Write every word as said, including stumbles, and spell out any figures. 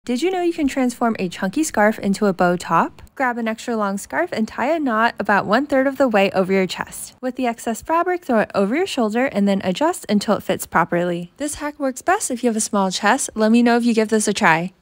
Did you know you can transform a chunky scarf into a bow top? Grab an extra long scarf and tie a knot about one third of the way over your chest. With the excess fabric, throw it over your shoulder and then adjust until it fits properly. This hack works best if you have a small chest. Let me know if you give this a try.